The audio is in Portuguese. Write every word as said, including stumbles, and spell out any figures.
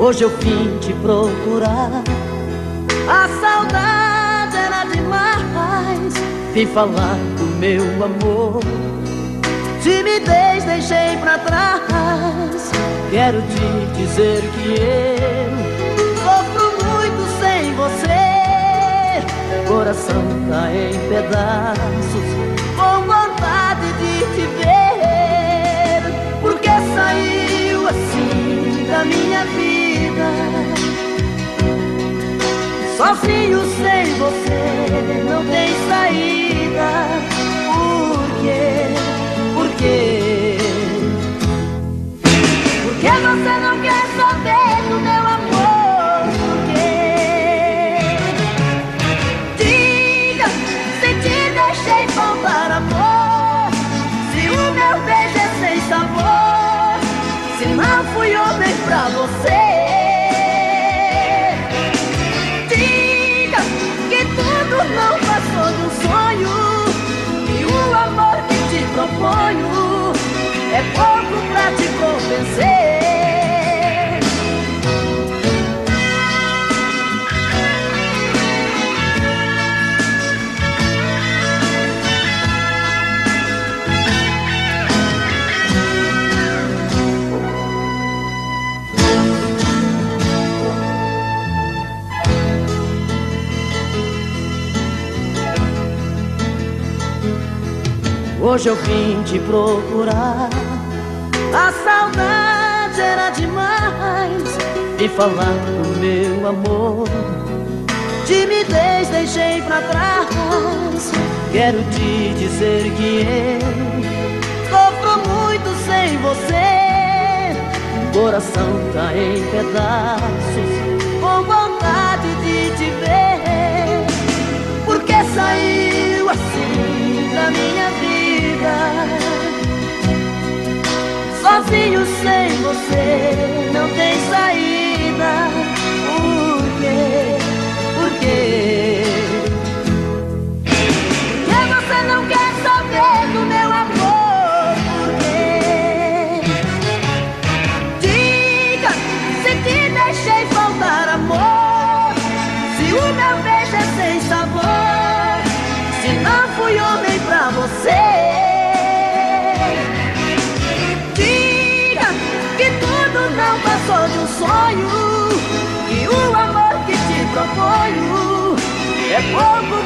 Hoje eu vim te procurar, a saudade era demais. Vim falar do meu amor, timidez deixei pra trás. Quero te dizer que eu sofro muito sem você. Coração tá em pedaços, com vontade de te ver. Porque saiu assim da minha vida, sozinho sem você não tem saída. Por quê? Por quê? Por que você não quer saber do meu amor? Por quê? Diga, se te deixei faltar amor, se o meu beijo é sem sabor, se não fui homem pra você. Não passou de um sonho, e o amor que te proponho é pouco pra te convencer. Hoje eu vim te procurar, a saudade era demais. Vim falar do meu amor, timidez deixei pra trás. Quero te dizer que eu sofro muito sem você. Coração tá em pedaços, com vontade de te ver. Porque saiu assim da minha vida, sozinho sem você não tem saída. Por quê? Por quê? Por que você não quer saber do meu amor? Por quê? Diga, se te deixei faltar amor, se o meu beijo é sem sabor, se não fui homem pra você. Não passou de um sonho, e o amor que te proponho é pouco